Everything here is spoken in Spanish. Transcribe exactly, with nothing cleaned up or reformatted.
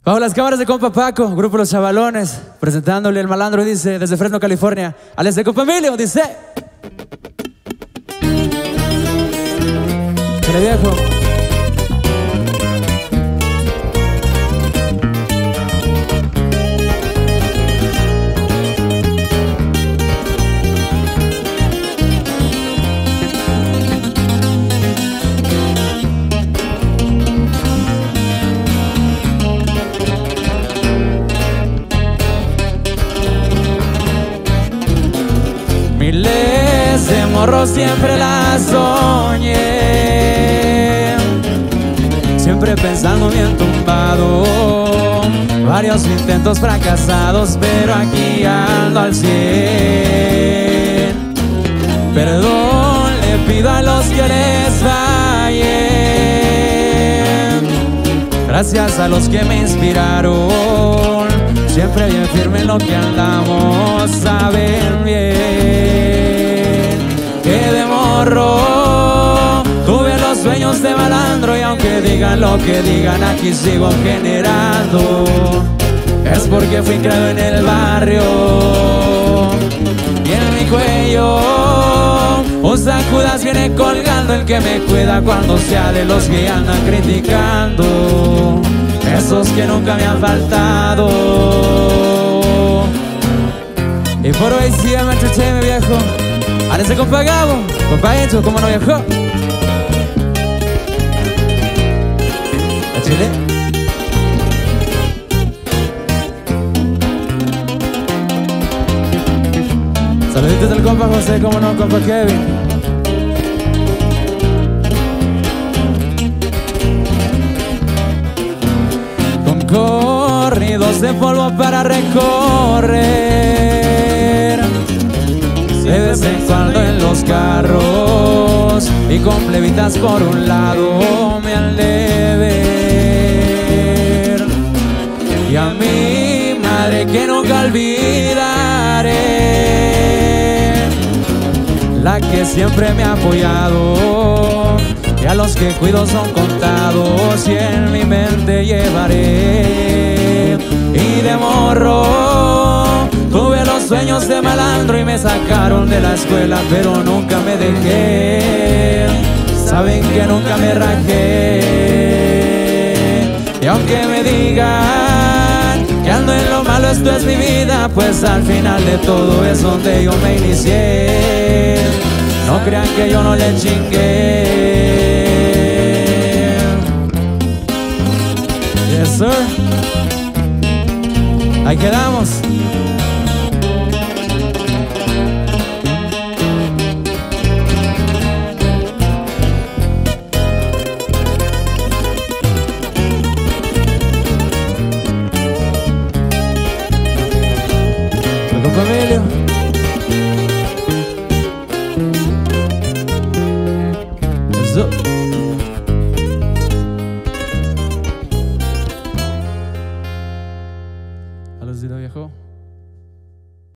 Bajo las cámaras de compa Paco, grupo Los Chavalones, presentándole el malandro, dice, desde Fresno, California, alias de compa Emilio, dice. Chale viejo. Miles de morros siempre la soñé, siempre pensando bien tumbado, varios intentos fracasados, pero aquí ando al cien. Perdón le pido a los que les fallé, gracias a los que me inspiraron, siempre bien firme en lo que andamos, saben bien que de morro tuve los sueños de malandro, y aunque digan lo que digan, aquí sigo generando. Es porque fui creado en el barrio y en mi cuello un San Judas viene colgando, el que me cuida cuando sea de los que andan criticando, esos que nunca me han faltado. Y por hoy sí me entreché, mi viejo. Árese compa Gabo, compa Hecho, ¿cómo no viajó? ¿A Chile? Saluditos del compa José, ¿cómo no, compa Kevin? Con corridos de polvo para recorrer, de vez en cuando en los carros, y con plebitas por un lado me han de ver. Y a mi madre que nunca olvidaré, la que siempre me ha apoyado, y a los que cuido son contados, y en mi mente llevaré. Y de morro tuve los sueños de malandro y me sacaron de la escuela, pero nunca me dejé. Saben que nunca me rajé. Y aunque me digan que ando en lo malo, esto es mi vida, pues al final de todo es donde yo me inicié. No crean que yo no le chingué. Yes, sir. Ahí quedamos.